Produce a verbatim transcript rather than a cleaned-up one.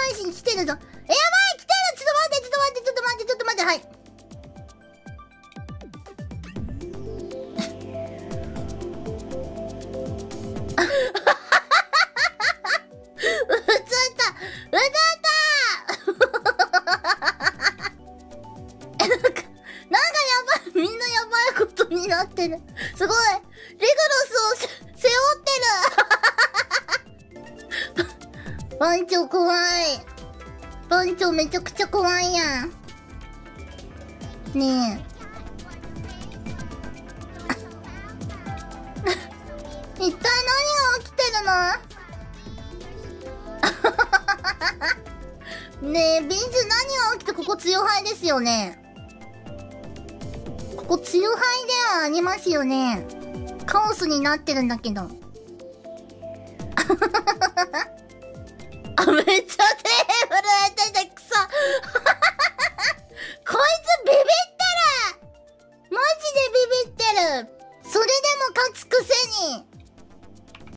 配信来てるぞ。え、やばい、来てる。ちょっと待って、ちょっと待って、ちょっと待って、ちょっと待って、はい。うつった、うつったえ、なんか、なんかやばい、みんなやばいことになってる。すごい、リグロスを背負ってる。番長怖い。番長めちゃくちゃ怖いやん。ねえ。一体何が起きてるのねえ、ビンジュ何が起きて、ここ強ハイですよね。ここ強ハイではありますよね。カオスになってるんだけど。あ、めっちゃテーブル当ててくそこいつビビってるマジでビビってる。それでも勝つくせに